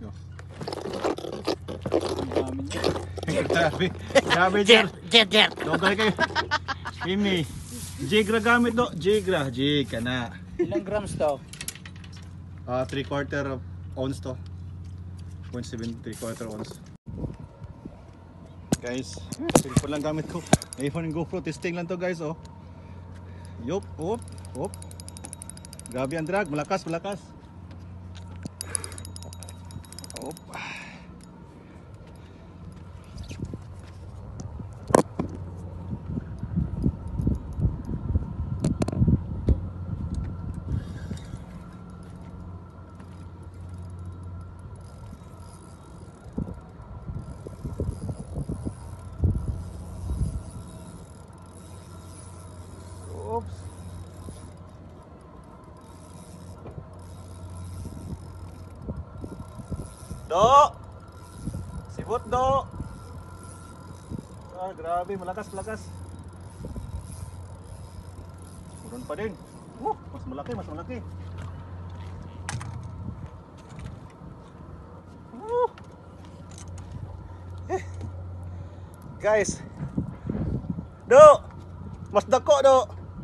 Yo. Grabe. Grabe, Jer. Jer. Dogay kayo. Imi. Jigra gamit do. Jigra. Jig ka na. Ilang grams to? 3/4 ounce to. 0.7 3/4 ounce. Guys, cellphone lang gamit ko. iPhone and GoPro. Testing lang to guys, oh. Yup, op, op. Grabe ang drag. Malakas, malakas. Op. Oops. Do. Sibot do. Grabe, malakas, malakas. Meron pa din. Mas malaki, mas malaki. Guys. Do. Mas dako do.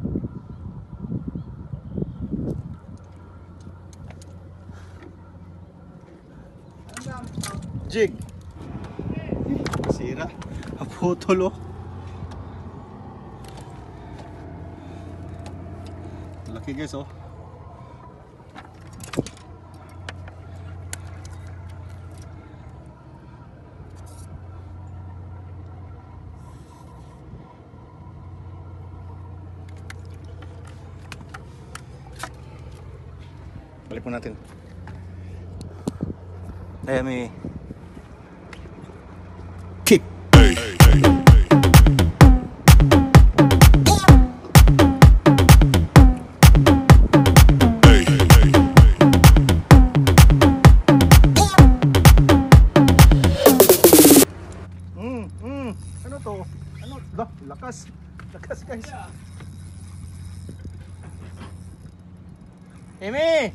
Jig. Sira. Putol oh. Laki guys oh. Balik mo natin. Ayan may kick. Ano to? Ano? Lakas. Lakas guys. Emi!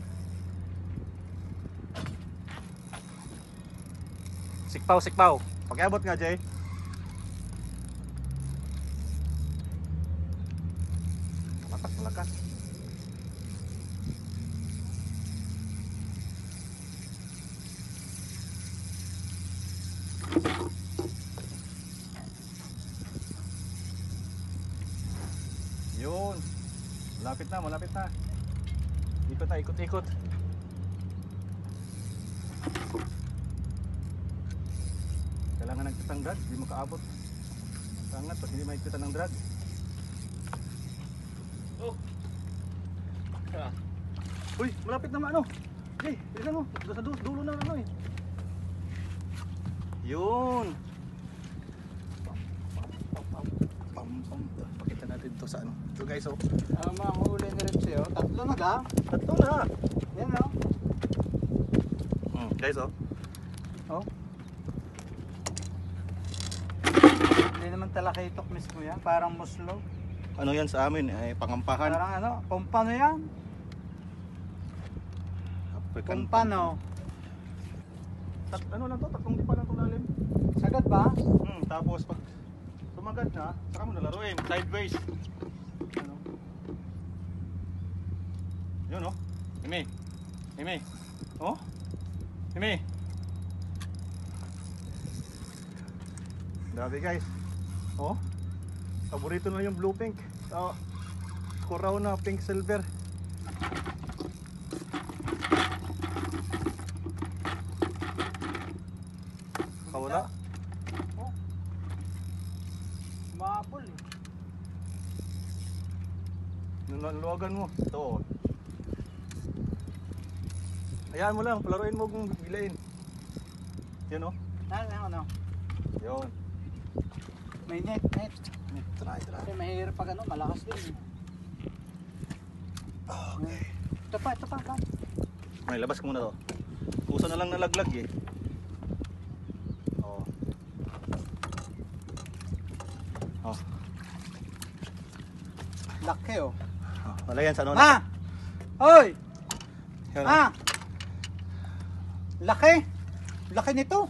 Sikpaw, sikpaw. Pakiabot nga, Jay. Malakas, malakas. Yun. Malapit na, malapit na. Dito tayo, ikot-ikot. Kailangan ng kitang drag, hindi mo kaabot. Sangat pag hindi makikita ng drag. Oh. Uy, malapit naman ano. Okay, tignan mo. Sa dulo na ano eh. Yun. Pakita natin to sa ano. Ito guys oh. Mahuli na rin siya. Tatlo na ka? Tatlo na. Yan o. Guys oh. Oh. Hindi naman talakitok mismo yan. Parang muslo. Ano yan sa amin ay pangampahan. Parang ano, kumpano yan? African Kumpano. Ano lang to? Tatlong di pa lang itong lalim. Sagad ba? Tapos pag sumagat na, saka mo nalaruin. Sideways. Ano? Yun oh. Imi. Imi. Oh. Imi. Grabe guys. Oh. Paborito na yung blue pink. Oh. Kuraw na pink silver. Kawala. Oh. Maapol eh. Luwagan mo. Ito. Hayaan mo lang, palaruin mo kung bilain. Yan oh. Ano? Yun. May net. Try. Kasi mahirap pag ano, malakas din eh. Okay. Ito pa. May labas ko muna to. Kusa na lang nalaglag eh. Oh. Oh. Laki oh. Wala yan sa ano. Ha! Hoy! Yun, Ha! Laki! Laki nito.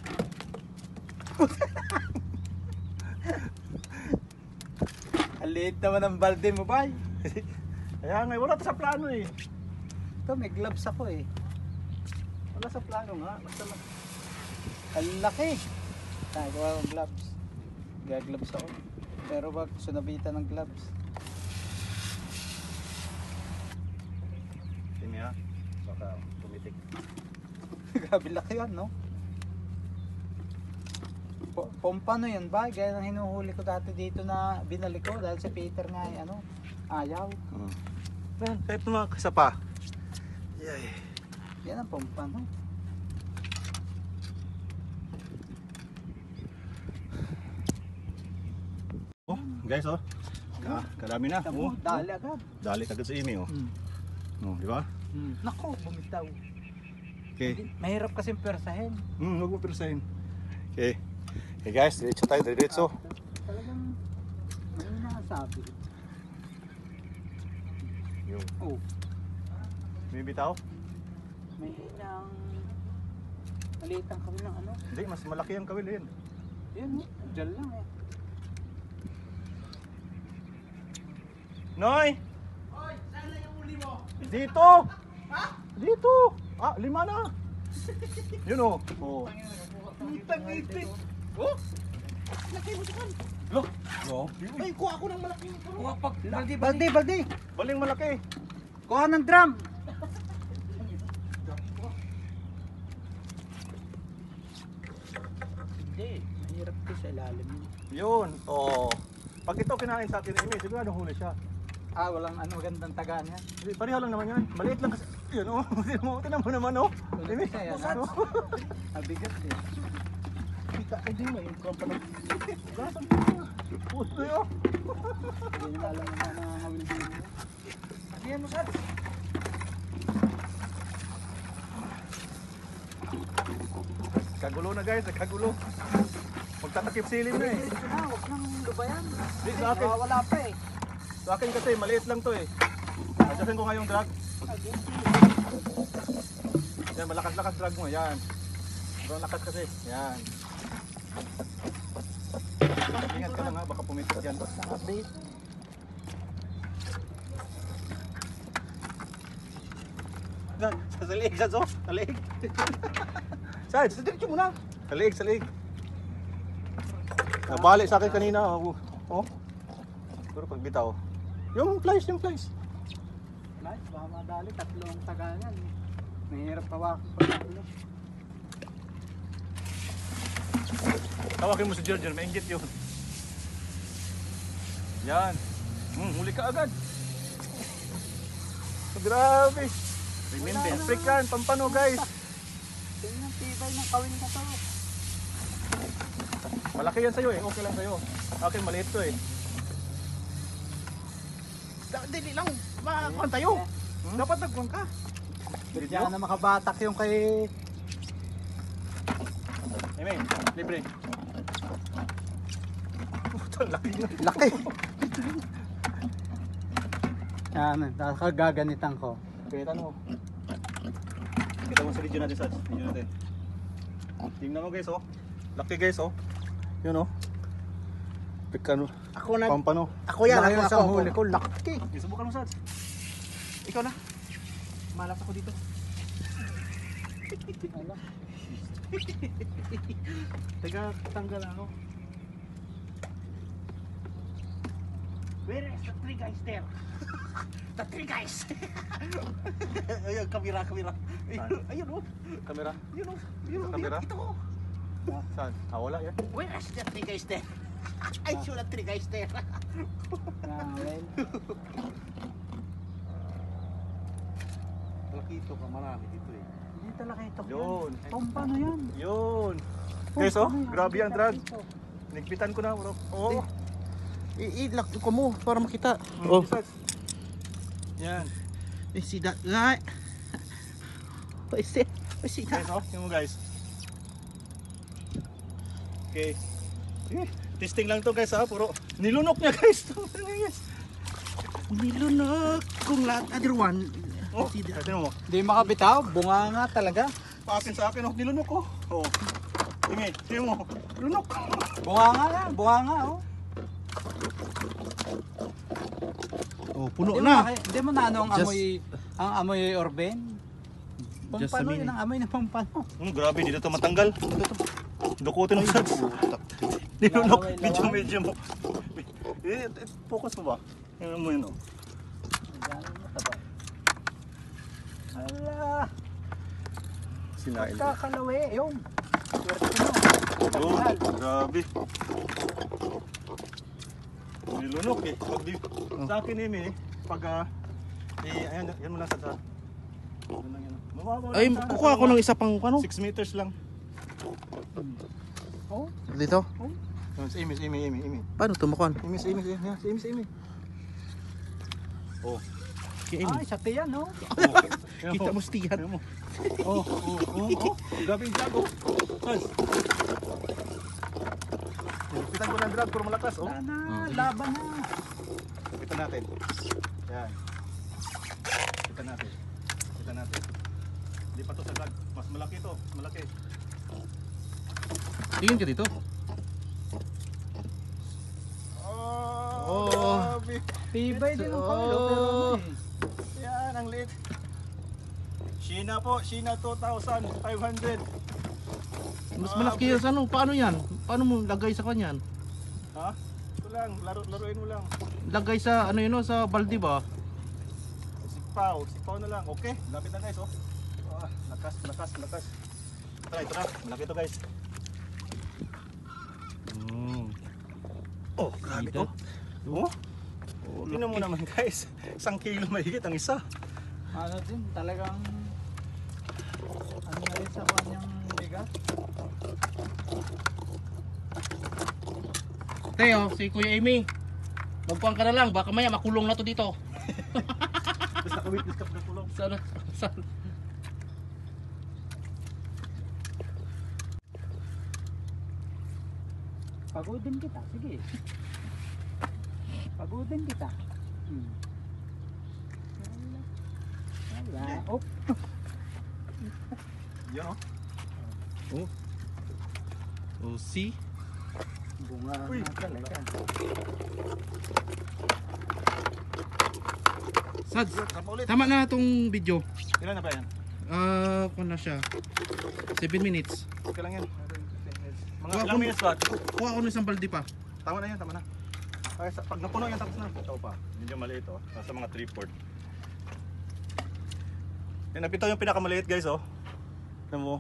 Ang liit naman ang balde mo, bay. Kaya nga, wala to sa plano eh. Ito, may gloves ako eh. Wala sa plano nga. Basta Ang laki. Gawa ng gloves. Gagloves ako. Pero wag sunabitan ng gloves. Sini ha. Baka tumitik. Grabe laki yan, no? Pompano yan ba? Gaya ng hinuhuli ko dati dito na binalik ko dahil si Peter nga ay ano, ayaw. Well, kahit naman isa pa. Yay. Yan ang pompano. Oh, guys oh. Kadami na. Tamo, Oh, dali agad. dali agad sa imi oh. Oh, di ba? Nako, bumitaw. Okay. Mahirap kasing persahin. Huwag mo persahin. Okay. Okay guys, diretso tayo, diretso. Talagang may nasabi. Yung, Oh, may bitaw? may ilang maliit ang kami ng ano. Hindi, mas malaki ang kawil yun. Yan, dyan lang eh. Noy! Hoy, saan na yung uli mo? Dito! Ha? Dito! Ah, 5 na! Yun oh. Oh. Putang ipit. Oh? Laki mo sa kan. Look! No? Ay, kuha ako ng malaking puno. Kuha pag. Baldi! Baling malaki. Kuha ng drum! Hindi, mahirap ko sa ilalim. Yun. Oh. Pag ito kinain sa akin, Amy, sigurado huli siya. Ah, walang ano magandang taga niya. Hindi, pareho lang naman yan. Maliit lang kasi. Yun oh. Tinan mo naman oh. Amy. Kasi yan, Ano? mabigat eh. Kita, hindi mo yung kampan ng... Gasan pa. Puto yun. Hindi nila alam na nangangawil din mo. Yan mo, Sat. Kagulo na guys, kagulo. Magtatakip silim na eh. Ito na, huwag nang lubayan. Di, sa akin. Wala pa eh. Sa akin kasi, maliit lang to eh. Adjustin ko nga yung drag. Yan, malakas-lakas drag mo. Yan. Pero lakas kasi. Yan. Ingat ka lang ha, baka pumitik yan. Update. Sa liig, sa so. Sa liig. Sarge, diretso mo na. Sa liig, sa liig. Nabali sa akin kanina. Oh. Pero pag bitaw. Yung flies, yung flies. Nice, baka madali. Tatlong taga yan. Mahirap hawakan pa tatlo. Tawakin mo si George, maingit yun. Yan. Huli ka agad. Grabe. Remember, African, pampano guys. Tingnan tibay ng kawin ko to. Malaki yan sa'yo eh, okay lang sa'yo. Akin maliit to eh. Dili lang. Makakuhan tayo. Dapat nagkuhan ka. Diyan na makabatak yung kay... Amen, libre. Putang laki na. Laki! Yan, gaganitan ko. Kaitan mo. Kita mo sa video natin, Sats. Video natin. Tingnan mo guys oh. Laki guys oh. Yun oh. Pekano. Ako na. Pampano. Ako yan. Laki Ako sa ako. huli ko, laki! Isubukan mo, Sats. Ikaw na. Malas ako dito. Teka, tanggal ano. Where is the three guys there? The three guys. Ayun, kamera. Ayun oh. Kamera. Yun oh. Yun oh. Kamera? Ito oh. Saan? Ah, wala yan. Where is the three guys there? I saw the three guys there. Well, Malaki ito ka, marami dito eh. hindi talaga ito. Yun. Pampano yan? Yun. Guys oh, Pampano yan? grabe ang Hindi drag. ito. Nigpitan ko na bro. Oo. I-lock ko mo para makita. Oh. Yan. See that guy? See Guys oh, yung mo guys. Okay. Eh, testing lang to guys ha, puro nilunok niya guys. Yes. Nilunok kung lahat other one. Oh, tingnan mo. Hindi makabitaw, bunga nga talaga. Paakin sa akin, oh. Nilunok, oh. Oh. Tingin, tingin mo. Lunok. Bunganga na, bunganga oh. Oh, puno Hindi mo, na. hindi mo na ano Just- ang amoy Orben? Just a Pampano minute. yun, ang amoy ng pampano. Grabe, dito to matanggal. Dito to. Dukutin mo Sarge. Nilunok. Laway-laway. Medyo mo. Focus mo ba? Tingnan mo yun, oh. Gano'n mataba. Ala, Sinain. kakalawi, yun. Swerte mo. Oh, Tanggal. grabe. Nilunok eh. Pag di, sa akin eh, pag ayan, yan mo lang sa yan lang yan. Mababaw lang Ay, sana. kukuha ako ng isa pang ano? 6 meters lang. Oh, Dito? Si Amy. Paano tumakuan? Amy. Yan, si Amy. Oh. ay, sa tiyan, no? Kita mo stiyan. Tingnan mo. Oh. Grabe yung drag, oh. Sarge. Kita ko ng drag, puro malakas, oh. Sana, laban na. Kita natin. Yan. Kita natin. Hindi pa to sa drag. Mas malaki to. Malaki. Tingin ka dito. Oh, Oh. grabe. Tibay din ang Oh. kalo, pero ano eh. Yan, ang liit. Sheena po. Sheena 2,500. Mas malaki yan sa ano? Paano yan? Paano mo lagay sa kanyan? Ha? Ito lang. Laruin mo lang. Lagay sa ano yun, sa balde ba? Sipaw na lang. Okay, lapit na guys, oh. Ah, lakas. Tara, ito na. Malaki to guys. Oh, grabe Ito. oh. Oh, tingnan mo naman guys. 1 kilo mahigit ang isa. Ano din, talagang ano na rin sa kanyang bigat. Teo, si Kuya Amy. Magkuhan ka na lang, baka maya makulong na to dito. Basta kawitness ka pa ng kulong. Sana, sana. Pagodin kita, sige. Pagodin kita. Wala. Oh, Yan oh. Oh, see? bunga Uy, na talaga. Sads, Tama ulit. tama na itong video. Ilan na ba yan? Kung na siya. 7 minutes. Okay lang yan. Mga Kuha ilang ko- minutes ba? Kuha ako ng isang balde pa. Tama na yan, tama na. Ay, pag napuno yan, tapos na. Ito pa. Medyo maliit oh. Nasa mga 3/4. Yan, ito yung pinakamaliit guys oh. Tignan mo.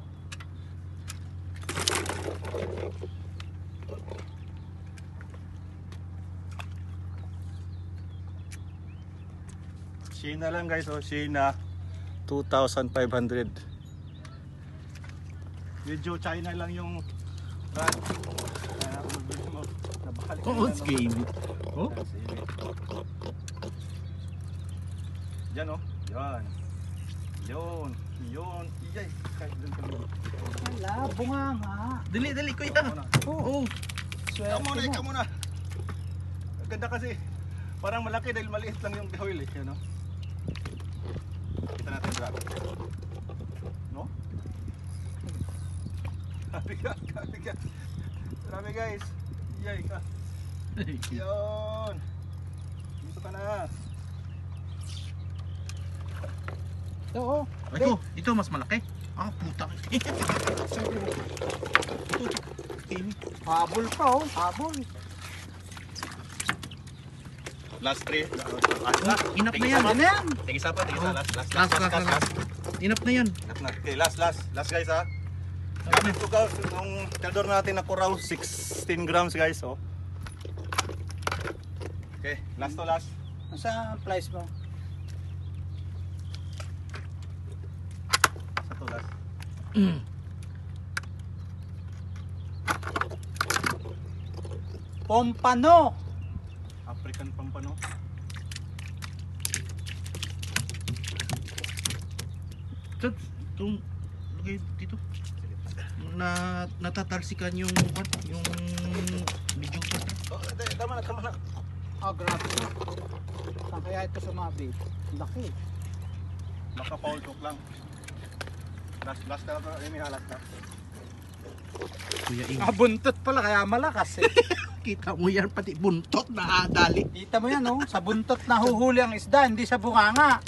Sheena lang guys oh. Sheena 2,500. Medyo China lang yung brand. Kaya kung magbili mo, nabalik na Oh, yan, it's oh. game. Oh? Yan oh. Yan. Yun. Iyay. Kahit dun kami. Wala, bunga nga. Dali, kuya. Muna. Oh. Swerte Ikaw mo. muna. Ang ganda kasi. Parang malaki dahil maliit lang yung bihawil eh. Yan oh. Kita natin bro. No? Grabe ka. Grabe guys. Iyay ka. Yun. Dito ka na. Ito oh. Ito mas malaki. Ah, puta. Habol pa oh. Habol. Last 3. Inap na yan. Ano yan? Tigisa pa. Last. Inap na yan. Okay, last guys ha. Gamit ko guys, yung tinador natin na Coraw, 16 grams guys oh. Okay, last to last. Nasa price mo? Sa to last. Pompano. African pampano. Sads, itong lagay dito. Natatalsikan yung video ko. Oh, tama na. Ah, grabe. Saan kaya ito sumabi? Laki. Baka foul hook lang. Last na to, Amy ha, last na. Kuya Ing. Buntot pala kaya malakas eh. Kita mo yan, pati buntot na dali. Kita mo yan, oh. Sa buntot na huhuli ang isda, hindi sa bunganga.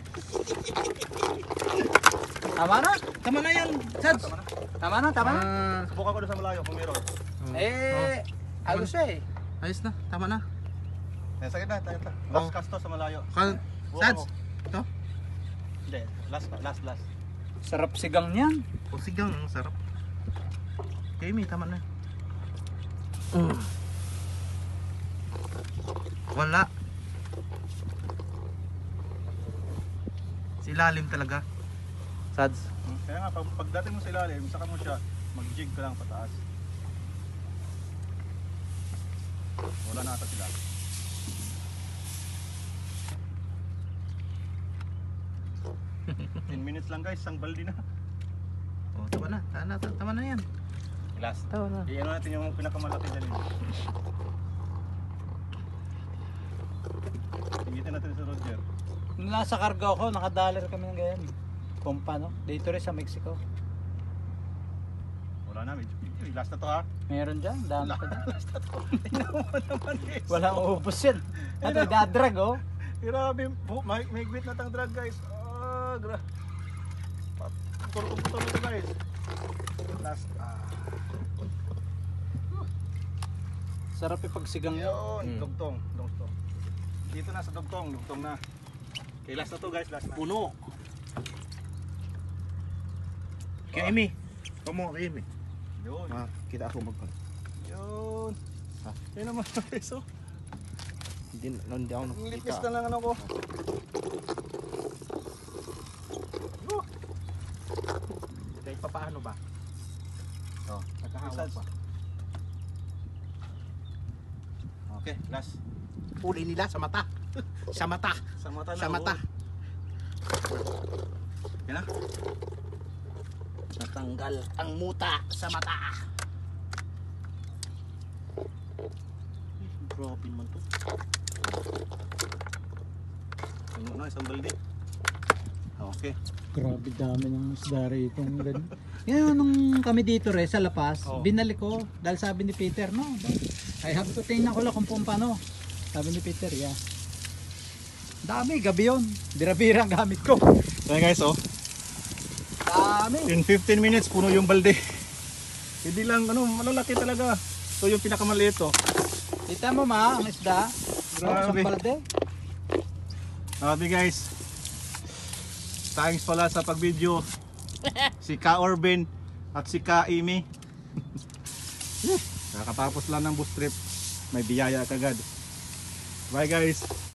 Tama na? Tama na yan, Sads. Tama na, tama na. Subukan ko doon sa malayo kung meron. Ayos eh. Ayos na, tama na. Yan, sakit na, tayo. Oh. Last cast to sa malayo. Sads, ito. Hindi, last. Sarap sigang niyan. O sigang, ang sarap. Okay, may tama na. Wala. Silalim talaga. Sads. Kaya nga, pagdating mo sa ilalim, saka mo siya, mag-jig ka lang pataas. Wala na ata sila. In minutes lang guys, isang baldi na. Oh, tama na. Tama na yan. Last. Tama na. Iyan natin yung pinakamalaki dyan. Tingitin natin si Roger. Nung nasa kargo ako, nakadaler kami ng ganyan. Pompa, no? Dito rin sa Mexico. Wala na, medyo. Last na to ha. Meron dyan, dami pa dyan. Last na to. Tingnan mo naman guys. Walang ubos yan. At idadrag, oh. Grabe, may gwit na tang drag guys. Putol ito guys. Last. Sarap ipagsigang yun. Yun, dugtong. Dito na sa dugtong na. Okay, last na to guys, last na. Puno. Kaya Amy. Kamu kay Amy. Yun. Kita ako magpag. Yun. Yun naman guys oh. Hindi ako Ang nakikita. lipis na lang ano ko. Kahit pa paano ba? Oh, Nagkahawak pa. Okay, last. Uli nila sa mata. Sa mata. Sa mata na. Sa mata. Yan na. Natanggal ang muta sa mata. Grabe man to. Ano na, isang balde. Okay. Grabe dami ng isda rito. Ngayon, nung kami dito sa La Paz, Oh. binalik ko. Dahil sabi ni Peter, no, I have to tingnan ko lang kung paano. Sabi ni Peter, yeah. Dami, gabi yun. Bira-bira ang gamit ko. Yan guys oh. Dami. In 15 minutes, puno yung balde. Hindi lang, malalaki talaga. Ito yung pinakamaliit oh. Kita mo ma, ang isda. Grabe. Sa palde. Grabe guys. Thanks pala sa pag-video. Si Ka Orben at si Ka Amy. Kakatapos lang ng bus trip. May biyaya kagad. Bye guys.